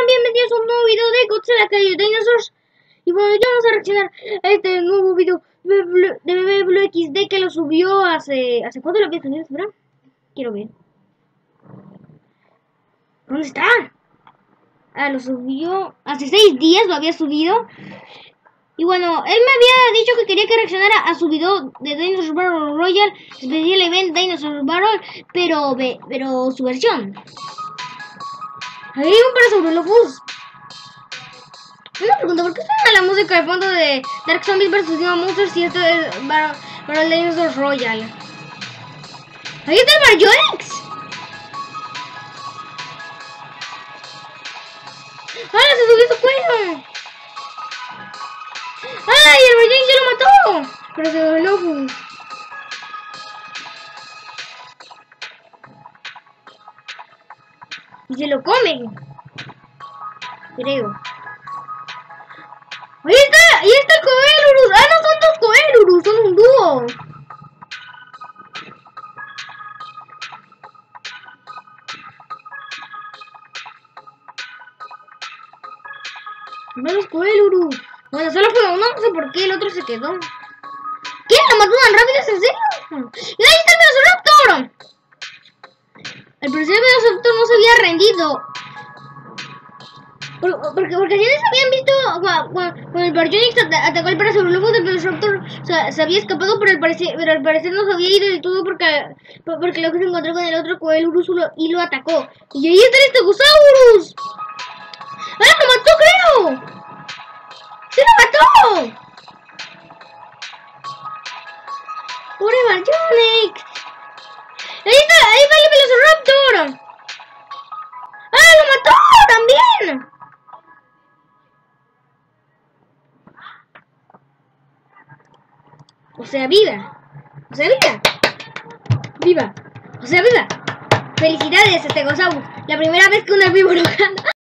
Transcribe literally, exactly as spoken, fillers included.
están? Bienvenidos a un nuevo video de Godzilla Kaiju Dinosaurs. Y bueno, ya vamos a reaccionar a este nuevo video de Bebé Blue X D que lo subió hace... ¿Hace cuánto lo había subido? Espera, quiero ver. ¿Dónde está? Ah, lo subió... Hace seis días lo había subido. Y bueno, él me había dicho que quería que reaccionara a su video de Dinosaur Battle Royale, Special Event Dinosaur Battle, pero, pero su versión. Ahí hay un Parasaurolophus. Una pregunta, ¿por qué suena la música de fondo de Dark Zombies versus. Dino Monsters si esto es para el Dinosaur Royale? Ahí está el Baryonyx. ¡Ah, se subió su cuello! ¡Ay, el Baryonyx ya lo mató! Parasaurolophus. Y se lo come. Creo. Ahí está, ahí está el Coelurus. Ah, no son dos Coelurus, son un dúo. No los Coelurus. Bueno, solo fue uno, no sé por qué el otro se quedó. ¿Qué? ¿Lo mató tan rápido? ¿Es en serio? ¡Y ahí está el Velociraptor! El primer Velociraptor no se había rendido. Porque, porque si no se habían visto cuando el Baryonyx atacó al Parasaurolophus, el Velociraptor se, se había escapado, pero al, parecer, pero al parecer no se había ido del todo porque, porque luego se encontró con el otro Coelurus y lo atacó. Y ahí está el Stegosaurus. ¡Ah, lo mató, creo! ¡Sí lo mató! ¡Pobre Baryonyx! ¡Ahí está! ¡Ahí va el Velociraptor! ¡Ah, lo mató también! O sea, viva. O sea, viva. Viva. O sea, viva. Felicidades, Stegosaurus. La primera vez que un herbívoro gana.